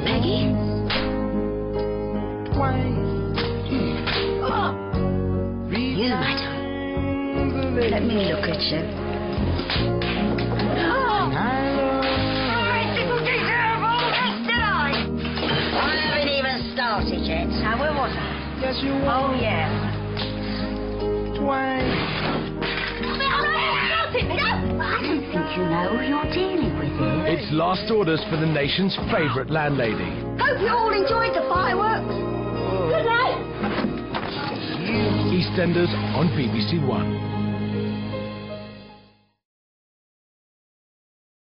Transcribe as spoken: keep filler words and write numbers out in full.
Peggy? Oh. You, madam. Let me look at you. Oh. I haven't even started yet. Now, where was I? Yes, you Oh, yeah. Twain. I don't think you know who you're dealing with here. It's last orders for the nation's favourite landlady. Hope you all enjoyed the fireworks. Good night. Eastenders on B B C One.